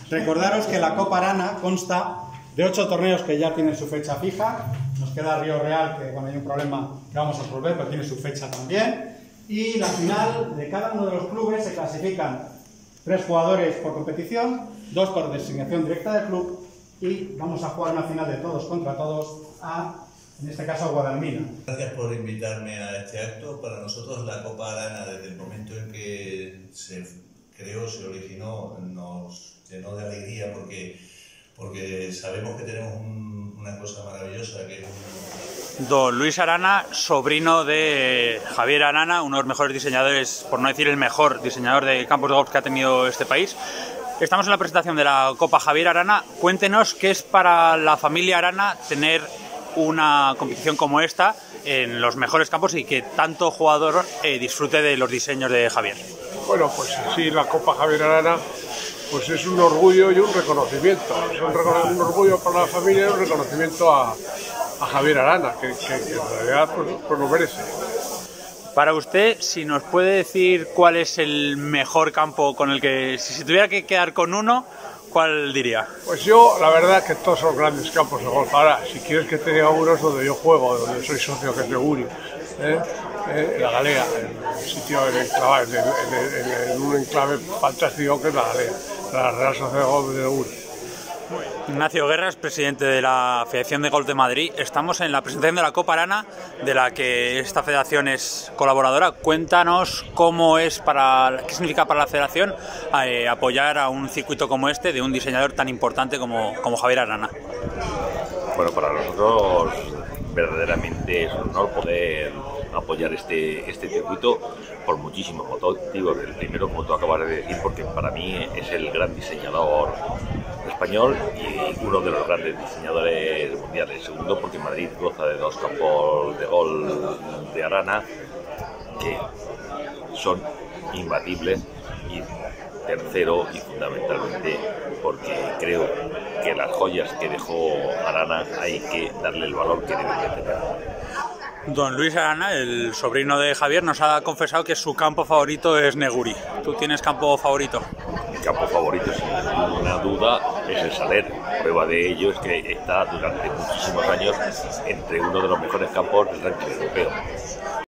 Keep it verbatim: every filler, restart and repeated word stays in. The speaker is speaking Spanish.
Recordaros que la Copa Arana consta de ocho torneos que ya tienen su fecha fija. Nos queda Río Real, que bueno, hay un problema que vamos a resolver, pero tiene su fecha también. Y la final de cada uno de los clubes se clasifican tres jugadores por competición, dos por designación directa del club, y vamos a jugar una final de todos contra todos a, en este caso, a Guadalmina. Gracias por invitarme a este acto. Para nosotros la Copa Arana, desde el momento en que se creó, se originó, nos llenó de alegría porque, porque sabemos que tenemos un, una cosa maravillosa que es un... Don Luis Arana, sobrino de Javier Arana, uno de los mejores diseñadores, por no decir el mejor diseñador de campos de golf que ha tenido este país. Estamos en la presentación de la Copa Javier Arana. Cuéntenos qué es para la familia Arana tener una competición como esta en los mejores campos y que tanto jugador eh, disfrute de los diseños de Javier. Bueno, pues sí, la Copa Javier Arana pues es un orgullo y un reconocimiento. Es un, recono un orgullo para la familia y un reconocimiento a, a Javier Arana, que, que, que en realidad pues, pues lo merece. Para usted, si nos puede decir cuál es el mejor campo con el que, si se tuviera que quedar con uno, ¿cuál diría? Pues yo, la verdad, que todos son grandes campos de golf. Ahora, si quieres que te diga uno, es donde yo juego, donde soy socio, que es de Uri, ¿eh? Eh, la Galea, el sitio en, enclave, en, en, en, en un enclave fantástico que es la Galea, la Real Sociedad de Golf de Uri. Ignacio Guerras, presidente de la Federación de Golf de Madrid. Estamos en la presentación de la Copa Arana, de la que esta federación es colaboradora. Cuéntanos cómo es para, qué significa para la federación eh, apoyar a un circuito como este de un diseñador tan importante como, como Javier Arana. Bueno, para nosotros verdaderamente es un honor poder apoyar este, este circuito por muchísimos motivos. El primero, como tú acabas de decir, porque para mí es el gran diseñador español y uno de los grandes diseñadores mundiales. Segundo, porque Madrid goza de dos campos de golf de Arana que son imbatibles. Y tercero, y fundamentalmente, porque creo que las joyas que dejó Arana hay que darle el valor que deben de tener. Don Luis Arana, el sobrino de Javier, nos ha confesado que su campo favorito es Neguri. ¿Tú tienes campo favorito? Mi campo favorito, sin ninguna duda, es el Saler. Prueba de ello es que está durante muchísimos años entre uno de los mejores campos del ranking europeo.